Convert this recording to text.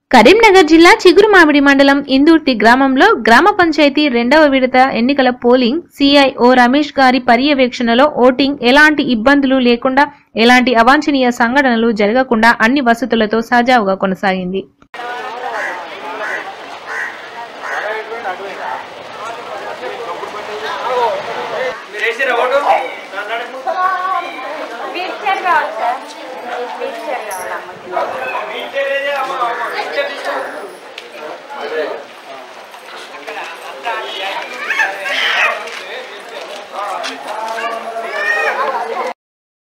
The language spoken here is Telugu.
కరీంనగర్ జిల్లా చిగురుమామిడి మండలం ఇందూర్తి గ్రామంలో గ్రామ పంచాయతీ రెండవ విడత ఎన్నికల పోలింగ్ సిఐఓ రమేష్ గారి పర్యవేక్షణలో ఓటింగ్ ఎలాంటి ఇబ్బందులు లేకుండా ఎలాంటి అవాంఛనీయ సంఘటనలు జరగకుండా అన్ని వసతులతో సజావుగా కొనసాగింది. మీరు